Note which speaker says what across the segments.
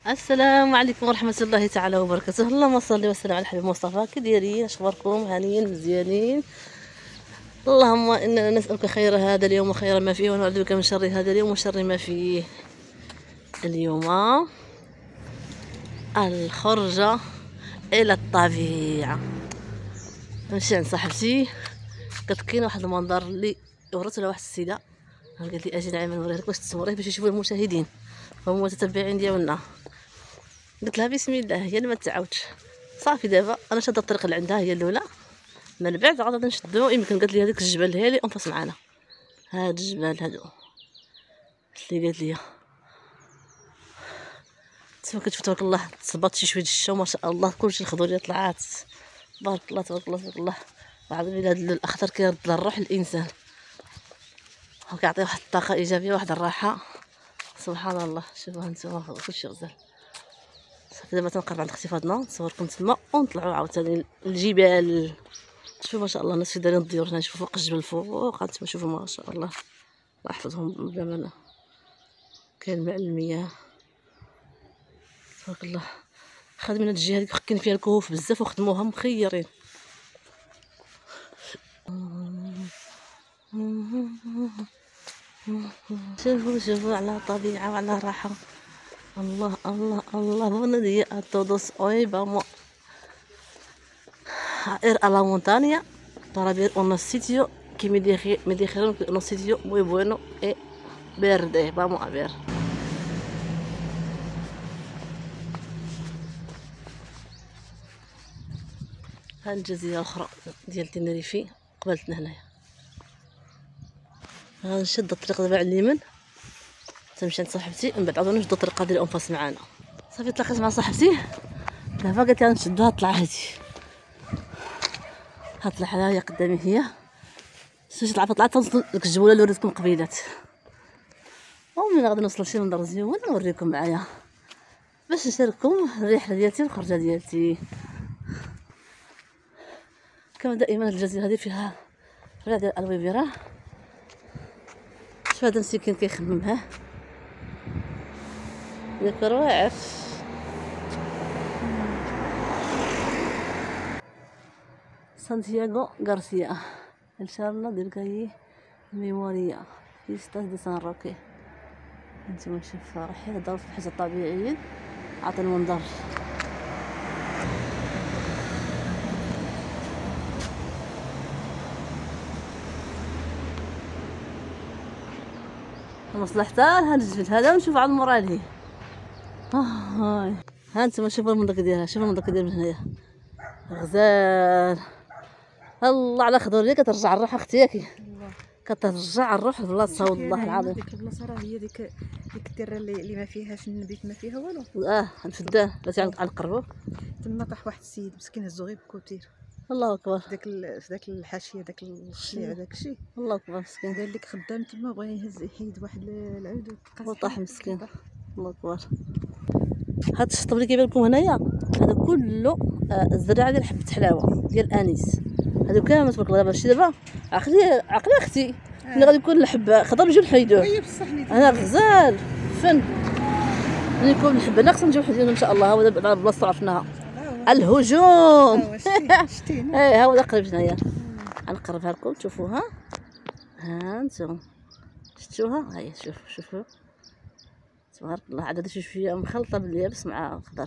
Speaker 1: السلام عليكم ورحمة الله تعالى وبركاته. اللهم صل وسلم على الحبيب مصطفى. كي دايرين؟ اخباركم؟ هانيين مزيانين؟ اللهم اننا نسألك خير هذا اليوم وخير ما فيه، ونعوذ بك من شر هذا اليوم وشر ما فيه. اليوم الخرجة الى الطبيعة. نمشي عند صاحبتي، قالت كاين واحد المنظر اللي ورث لها واحد السيدة، قالت لي اجي نعمل نوريه لك باش تصوريه باش يشوفوا المشاهدين هما المتتبعين ديالنا. قلت لها بسم الله، هي اللي ما تعاودش. صافي دابا انا شاده الطريق اللي عندها هي الاولى، من بعد غادي نشدو. يمكن قالت لي هذيك الجبل هي اللي انفس معانا، هاد الجبال هادو اللي قالت لي. كنت تبارك الله تصبط شي شويه الشتا وما شاء الله كلشي الخضوريه طلعات. بارك الله تبارك الله تبارك الله. وعظيم هذا الاخضر كيرد للروح الانسان وكيعطي واحد الطاقه ايجابيه واحد الراحه. سبحان الله. شوفوا هانتوما كلشي غزال. صافي دابا تنقرب عند اختي فاطمه نصوركم تما ونطلعوا عاوتاني الجبال. شوفوا ما شاء الله الناس دايرين الديور هنا، شوفوا فوق الجبل فوق هانتوما شوفوا ما شاء الله. الله يحفظهم بالامانه. كاين ماء المياه تبارك الله. خادمين هاد الجهه هاديك كاين فيها الكهوف بزاف وخدموها مخيرين. شوفوا على طبيعه وعلى راحه. الله الله الله. Buenos días a todos. Hoy vamos a ir a la montaña para ver un sitio que me dijeron que un sitio muy bueno y verde. Vamos a ver. ها الجزيرة الأخرى ديال تنريفي قبلتنا هنايا. غنشد الطريق دابا على اليمين تنمشي عند صاحبتي، من بعد عاود نشدو الطريق ديال أنفاس معانا. صافي تلاقيت مع صاحبتي دابا قالت لي غنشدو هاد الطلعة هادي. هاد الطلعة هي قدامي هي. شتي طلعة تنوصل لك الجولة اللي وريتكم قبيلات، ومن غادي نوصل لشي منظر زوين نوريكم معايا باش نشارككم الرحلة ديالتي والخرجة ديالتي. كما دائما الجزيرة هذه فيها ريع ديال الالوفيرا. شوف هذا مسكين كيخممها ديك واعر. سانتياغو غارسيا الشارلة ديال كاي ميموريا في 16 دي سان روكي. انتما شوف رايحين نضرب في الحاجة الطبيعيين. عطي المنظر. نوصل حتى لهاد الجبل هذا ونشوف عاد المورالي. هاي ها انتما شوفوا المنظر ديالها، شوفوا المنظر ديال من هنايا غزال. الله على خضوريه كترجع الروح اختي ياكي، كترجع الروح لبلاصتها والله العظيم.
Speaker 2: ديك البلاصه راه هي ديك الدره اللي ما فيهاش النبيت ما فيها والو.
Speaker 1: الفدان بلاتي غنقربوا
Speaker 2: تما طاح واحد السيد مسكين هزو غير بكوتير.
Speaker 1: الله اكبر.
Speaker 2: في داك الحاشيه داك الشليع داك الشيء.
Speaker 1: الله اكبر مسكين.
Speaker 2: قال لك خدام تما بغا يهز يحيد واحد العود
Speaker 1: وطاح مسكين. الله اكبر. هاد الشطب اللي كيبان لكم هنايا هذا كله الزراعه ديال حبه حلاوه ديال الانيس. هادو كامل تبارك الله. دابا شتي دابا عقلي اختي ملي غادي يكون الحبه خضر نجيو نحيدوه.
Speaker 2: هي بصح
Speaker 1: انا غزال فن ملي يكون الحبه ناقصه نجيو نحيدوه ان شاء الله. ها هو دابا البلاصه عرفناها. الهجوم.
Speaker 2: شتينا.
Speaker 1: ها هو قريب هنايا. غنقربها لكم تشوفوها. ها انتم شفتوها؟ هاهي شوفوا تبارك الله. عاد هادشي شويه مخلطه باليابس مع الخضر.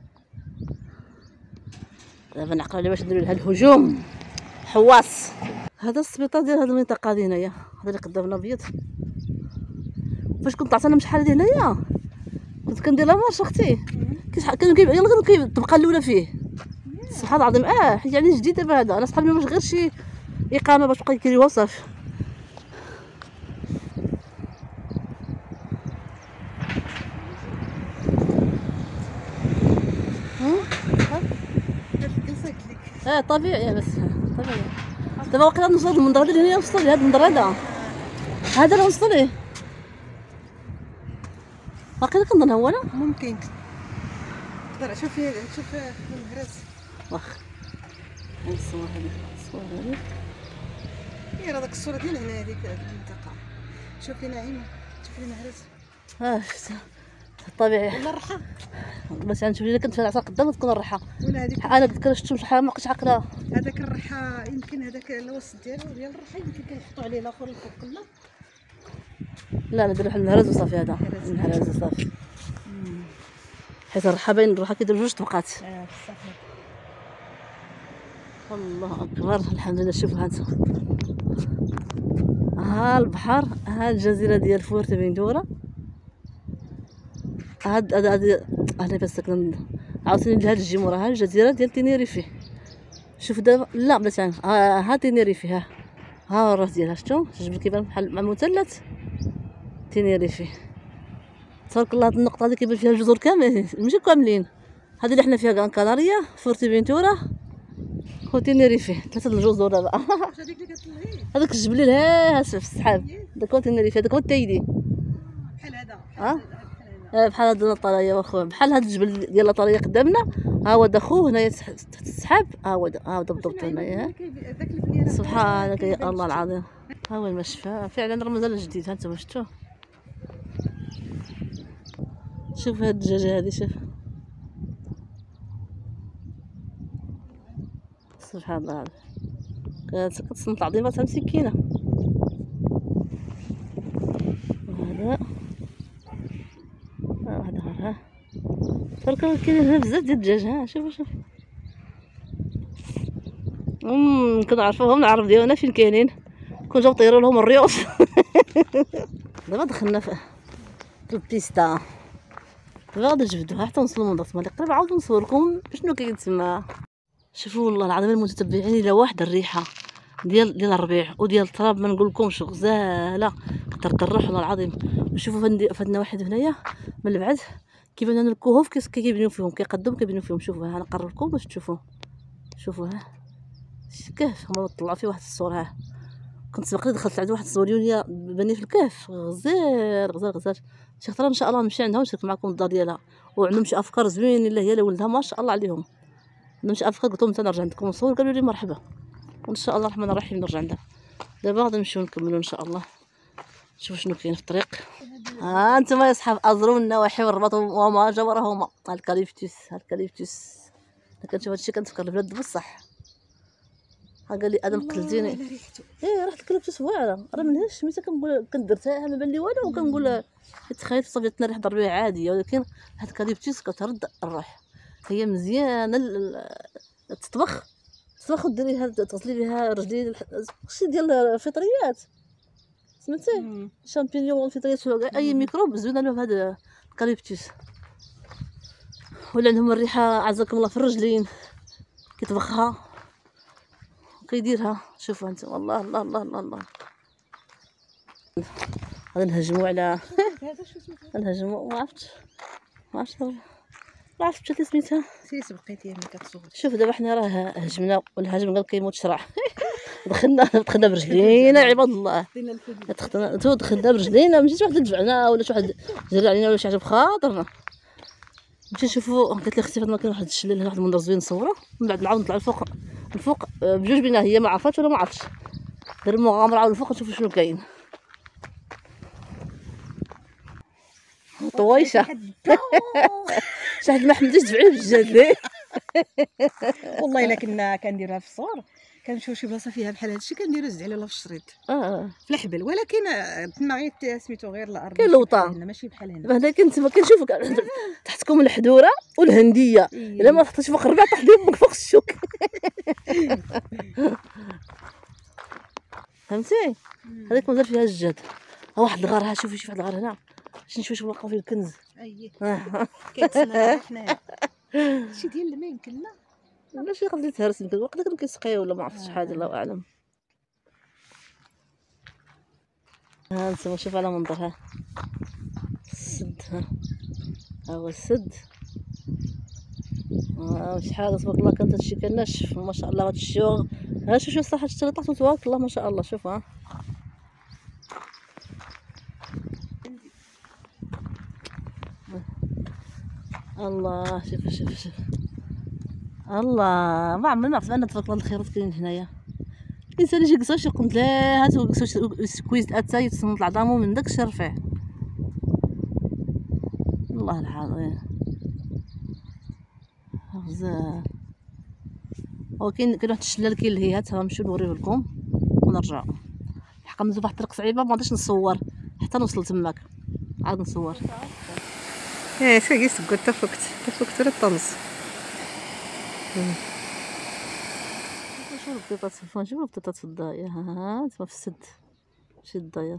Speaker 1: دابا نعقلوا باش نديروا لها الهجوم. حواس. هذا السبيطار ديال هاد المنطقه دي هنايا، هذا اللي قدامنا ابيض. فاش كنت طلعت انا من شحال هادي هنايا كنت كندير لا مارش اختي، كانوا كيبيعوا غير الطبقه الاولى فيه. سبحان الله العظيم. حيت يعني جديد دابا هذا. انا صحابي مش غير شي اقامه باش بقى يكريوها وصافي. طبيعي بس طبيعي. دابا واقيلا نوصل المنظر اللي هنا وصل لي هذا المنظر هذا اللي وصل ليه. واقيلا كنظن هو انا
Speaker 2: ممكن تقدر شوف المهرس.
Speaker 1: واخا هاي الصور هذه
Speaker 2: هي راه داك الصوره ديال هنا هذيك المنطقه. شوفي نعيمه شوفي المهرس.
Speaker 1: شفتها الطبيعي.
Speaker 2: ولا الرحى
Speaker 1: بس نشوف الا كنت في العصا قدام تكون الرحى.
Speaker 2: ولا هذيك
Speaker 1: انا قلت لك شفتو شحال ما بقيتش عاقله.
Speaker 2: هذاك الرحى يمكن هذاك الوسط ديال الرحى يمكن كيحطوا عليه الاخر الفوق لا.
Speaker 1: لا ندير واحد الهرز وصافي. هذا الهرز وصافي. حيت الرحى باين الرحى كيدير جوج طبقات.
Speaker 2: بصح
Speaker 1: الله اكبر الحمد لله. شوفوا هانتو ها البحر، ها الجزيره ديال فورتيفنتورا، هاد انا بس ساكنه عاوتاني لهاد الجيمورا. ها الجزيره ديال تينيريفي. شوف دابا لا بلاتي ها تينيريفي. ها الراس ديالها شفتو الجبل كيبان بحال مع مثلث تينيريفي. تبارك الله. هاد النقطه هادي كيبان فيها الجزر كاملين ماشي كاملين. هادي اللي حنا فيها غران كناريا، فورتيفنتورا وتينيريفي. 3 الجزر دابا.
Speaker 2: هذيك اللي كتطلعي
Speaker 1: هذاك الجبل ها في السحاب. داك هو تينيريفي. هذاك هو التايدي.
Speaker 2: بحال هذا
Speaker 1: بحال هاد الطريه واخويا. بحال هاد الجبل ديال الطريه قدامنا. ها هو داخو هنايا تحت السحاب. ها هو ها بالضبط هنايا. سبحانك يا الله العظيم. ها هو المشفى فعلا. راه مازال جديد. ها انتم شفتوه. شوف هاد الدجاجه هادي. شوف سبحان الله. كتصنت عظيمه مسكينه. وهذا واحد اخر. ها تبارك كاين هنا بزاف ديال الدجاج. ها شوف كنعرفوهم العرب ديالنا فين كاينين. كون جاو طيروا لهم الريوط. دابا دخلنا في البيستا. دابا غادي نجبدوها حتى نوصلوا للمنطقه اللي قريب. عاود نصور لكم شنو كاين تما. شوفوا والله العظيم المتتبعين الى واحد الريحه ديال الربيع وديال التراب ما نقول لكمش. غزاله كترد الروح والله العظيم. وشوفوا فهاد النواحي هنايا من البعد كيبان لنا الكهوف كيبنيو فيهم كيقدم كيبنيو فيهم. شوفوا ها نقرب لكم باش تشوفوا. شوفوا ها الكهف هما طلعوا فيه واحد الصور. ها كنت سبق لي دخلت عند واحد الصوريونيه بني في الكهف. غزال شي خطره ان شاء الله نمشي عندها ونشارك معكم الدار ديالها. وعندهم شي افكار زوينين لا هي ولدها ما شاء الله عليهم. عندهم شي افكار. قلت لهم حتى نرجع عندكم نصور قالوا لي مرحبا. وان شاء الله الرحمن الرحيم نرجع عندها. دابا غادي نمشيو نكملوا ان شاء الله. شوفوا شنو كاين في الطريق. ها انتم يا صحاب ازروا النواحي والرباط وما جاورهما. الكاليفتوس كنشوف هادشي كنتفكر البلاد بصح. ها قال لي ادم قتلتيني. ريحه الكاليفتوس واعره. راه من هاد الشميته كنقول كندرتها ما بان لي والو. وكنقول تخيلت صافي ريحه ضربيه عاديه. ولكن هاد الكاليفتوس كترد الروح. هي مزيانه تطبخ وديريها تغسلي بها رجلي. شي ديال الفطريات سمعتي شامبينيون الفطريات. اي ميكروب زوينه له هذا الكاليفتوس. ولا عندهم الريحه عزكم الله في الرجلين كيطبخها وكيديرها. شوفوا انت والله الله الله الله الله. غادي نهجموا على نهجموا ما عرفتش شنو سميتها.
Speaker 2: سيس بقيتي ملي كتصور.
Speaker 1: شوف دابا حنا راه هجمنا والهجم قال كيموت شرع. دخلنا برجلينا عباد الله. دخلنا برجلينا ماشي شي واحد دفعنا ولا شي واحد جرى علينا ولا شي حاجه بخاطرنا. مشي نشوفوا. قالت لي اختي فاطمه كاين واحد الشلال هنا واحد المنظر زوين نصوروا. من بعد نعاود نطلع الفوق بجوج بينا. هي ما عرفتش ولا ما عرفتش. دير المغامره عاود الفوق نشوفوا شنو كاين. طويشه. شي حد ما حملتيش دفعني بالجهد ليه.
Speaker 2: والله الا كنا كنديروها في الصور كنمشيو شي بلاصه فيها بحال هادشي كنديرو زد على في الشريط في الحبل. ولكن تما غير سميتو غير الارض
Speaker 1: كاين لوطا
Speaker 2: ماشي بحال هنا.
Speaker 1: هنا كنتما كنشوفك تحتكم الحدوره والهنديه. الا ما طحتيش فوق الربع طاح ديالك فوق الشوك. فهمتي. هذيك مازال فيها الجهد. ها واحد الغار. ها شوفي واحد الغار هنا. نشوف لقاو فيه الكنز.
Speaker 2: كيتسنى حنايا شي ديال الماء يمكن لا
Speaker 1: ماشي غادي تهرس يمكن وقت كانوا كيسقيو ولا ما عرفتش شحال الله اعلم. ها انتما شوف على منظر. ها السد. ها هو السد. شحال تبارك الله كانت هادشي كان ناشف ما شاء الله. هادشي ها شوف الصراحه الشتا طاحت تبارك الله ما شاء الله. شوف ها الله. شوف الله. ما عمرنا عرفت ان تبارك الله الخيرات كاينين هنايا. الانسان يجي قصاش يقول لا هاتو سكويز اتا يتصنت العظام من داك الشيء رفيع. الله الله العظيم غزال. وكاين واحد الشلال كاين لهيات، غنمشيو نوريه لكم ونرجعوا. الحق ندوز واحد الطريق صعيبه، ما غاديش نصور حتى نوصل تماك عاد نصور.
Speaker 2: ساقي سكوت تفكت ولا طنز.
Speaker 1: شوف البطاطا في الفرن، شوف البطاطا في الضايع، ها تما في السد شي الضايع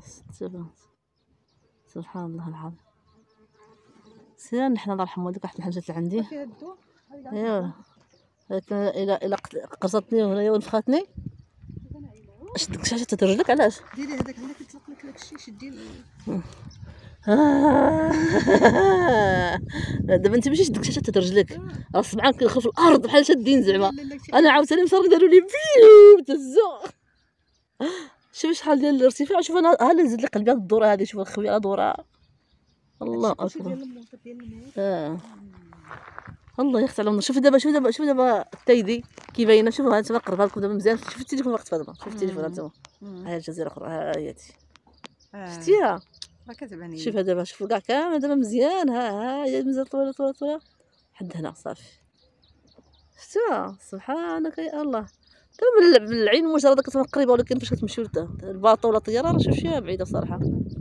Speaker 1: سبحان الله العظيم. سير حنا الله يرحم والديك واحد الحاجات اللي عندي. ايوا الا قرصتني وهنايا ونفخاتني شدك شاشه ترجلك. علاش
Speaker 2: ديري هذاك عندك يطلق لك داكشي شدي
Speaker 1: دابا انت ماشي شدك شاشه ترجلك، راه سمعان كيدخل في الارض بحال شادين زعما. انا عاوتاني مصر داروا لي بيو تهزو. شوف شحال ديال الارتفاع. شوف انا ها اللي نزيد لي قلبي هاد الدوره هادي. شوف الخويه على دوره الله اكبر. الله يختار على. شوف دابا التايدي كي باينه. شوف ها انت قربها لكم دابا مزيان. شوف التليفون وقت فاطمه. شوف التليفون انت. ها الجزيره اخرى ها هياتي شفتيها
Speaker 2: راه كتبان.
Speaker 1: شوف دابا شوف كاع كامل دابا مزيان. ها هي مزيان طويله حد هنا صافي. شفتوها سبحانك يا الله. دابا بالعين المجرده كتبان قريبه، ولكن فاش كتمشيو الباطو ولا الطياره راه شوف شيها بعيده صراحه.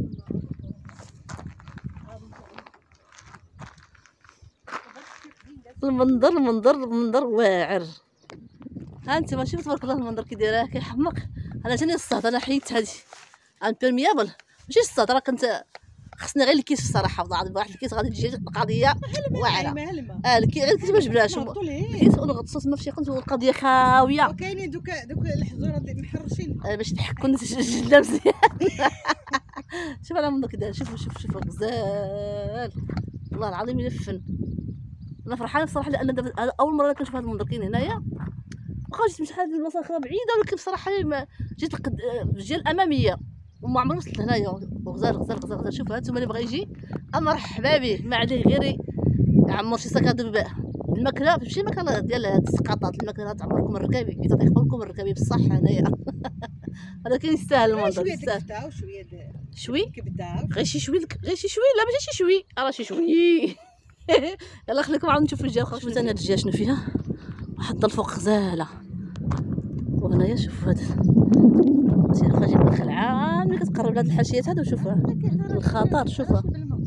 Speaker 1: المنظر واعر. ها انتما شوف تبارك الله المنظر كي دايره كيحمق. انا جاني الصاد، انا حيدت هادي امبيرميابل ماشي الصاد، راه كنت خصني غير الكيس الصراحه. واحد الكيس غادي تجي القضيه واعره. الكيس غير الكيس ما جبناش الكيس ونغطسو تما في شي قنت والقضيه خاويه.
Speaker 2: وكاينين دوك الحجوره محرشين
Speaker 1: باش تحكوا الجله مزيان. شوف انا المنظر كي داير. شوف غزال والله العظيم الا فن. انا فرحانه بصراحه لان دابا اول مره كنشوف هذا المنظر كاين هنايا. واخا جيت من شحال من المسافه بعيده، ولكن بصراحه جيت الجهه الاماميه وما عمري وصلت لهنايا. غزال. شوف هانتوما اللي بغى يجي مرحبا به، ما عليه غير يعمر شي سكادو الماكله ماشي ماكله ديال هاد السقاطات. الماكله تعمركم الركابي يعطيكم لكم الركابي بصح هنايا. ولكن يستاهل المنظر يستاهل. شوي كبده غير شي شوي لا ماشي شي شوي راه شي شوي. يلا خليكم عاود نشوفوا الجهه الاخرى. شوفوا ثاني هاد الجهه شنو فيها. واحد الفوق غزاله. وهنايا شوفوا هاد خاجي الخلعه ملي كتقرب لهاد الحاشيات هادو. شوفوا الخطر. شوفوا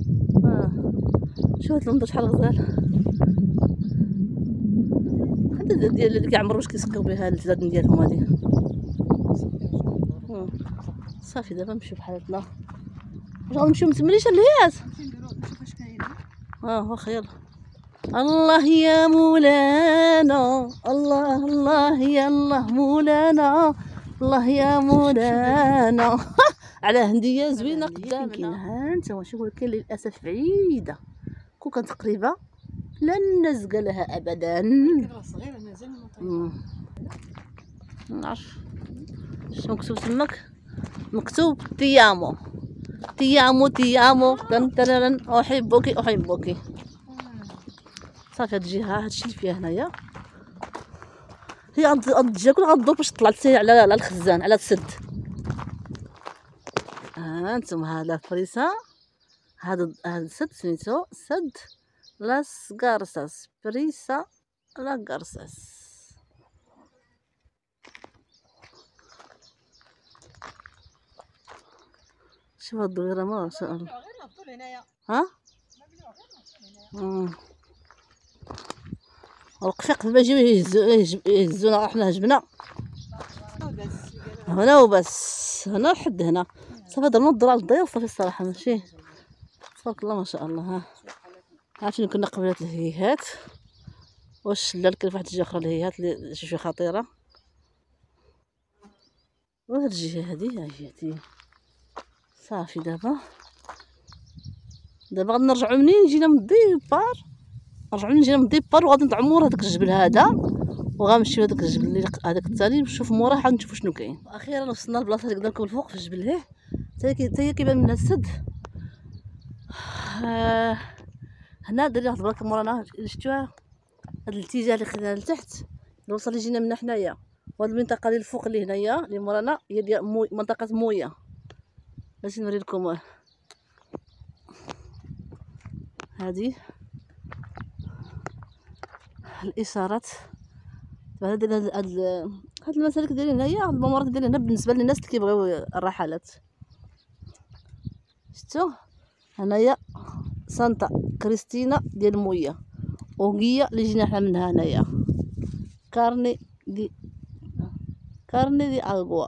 Speaker 1: شوف هاد المنظر شحال غزال. هذا ديال اللي كيعمروا باش كيسقيو بها الجدادن ديالهم هادي. صافي دابا نمشيو بحالتنا. واش غنمشيو متمليش لهيات. واخا يلا. الله يا مولانا الله يا الله مولانا الله يا مولانا. على هنديه زوينه قدامنا. ها انت شوفوا كاين للاسف بعيده كون كانت قريبه لن نزق لها ابدا. نعرف شنو مكتوب تماك. مكتوب تيامو تن احبك. صافي هاد الجهه هادشي اللي فيها هنايا. هي غتجي كل غدور باش تطلع على الخزان على السد. انتم هذا فريسه. هذا السد سميتو سد لاس غارساس. فريسه لا غارساس. شوف هاد الدويره ما شاء الله. ها والقفيق دابا يجيو يهزونا. حنا هجبنا هنا وبس. هنا لحد هنا صافي. درنا الدرا الضيق صافي الصراحه ماشي تبارك الله ما شاء الله. ها فين كنا قبيله الهيهات والشلال. كاين واحد الجهه اخرى الهيهات اللي شي خطيره. وهاد الجهه هادي ها هي صافي. دابا غادي نرجعو منين جينا من الديبار. وغادي نطعمور هذاك الجبل هذا وغنمشيو لهذاك الجبل اللي هذاك الثاني نشوف موراه حتى نشوفوا شنو كاين. اخيرا وصلنا للبلاصه اللي قلنا لكم الفوق في الجبل. حتى هي كيبان منها السد. هنا دايرين واحد البلاصه مورانا شفتوها. هذا الاتجاه اللي خدينا لتحت الوصل اللي جينا من حنايا. وهاد المنطقه اللي الفوق اللي هنايا اللي مورانا هي ديال منطقه مويه. باش نوري لكم. هذه الاشارات. هاد المسالك دايرين هنايا، هاد الممرات دايرين هنا بالنسبه للناس اللي كيبغيو الرحلات. شفتوا هنايا سانتا كريستينا ديال مويا، اوغيا اللي جينا حنا منها هنايا، كارني دي اغوا،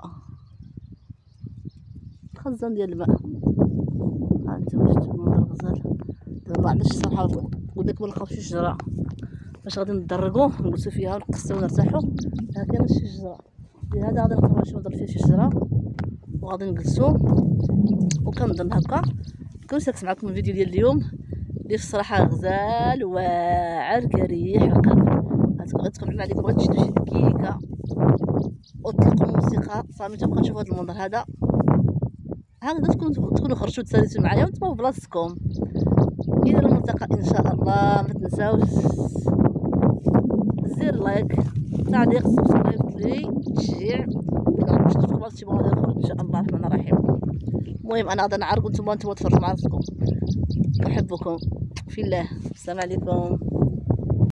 Speaker 1: الخزان ديال الماء. ها انتم شفتوا منظر الغزال. دابا ما عندناش الصراحه، قلت لكم ما نلقاوش شي شجره باش غادي ندرقوا نجلسوا فيها ونقصوا ونرتاحوا. ما كاينش شي شجره، لهذا غادي نقربوا شي منظر فيه شي شجره وغادي نجلسوا. وكنظن هكا كنت ساكت معكم الفيديو ديال اليوم اللي الصراحه غزال واعر كريح رقيق. غتكون عليكم، بغيت تشدوا شي دكيكه وتطلقوا موسيقى صافي تبقى تشوفوا هذا المنظر هذا. هكذا تكونوا خرجتوا تساليتوا معايا وانتم في بلاصتكم. الى الملتقى ان شاء الله. ما تنساوش زير لايك، تعليق، سبسكرايب لي تشجيع. باش تشوفوا شي بلاصه اخرى ان شاء الله الرحمن الرحيم. المهم انا غادي نعرق وانتم تفرجوا مع راسكم. احبكم في الله. السلام عليكم.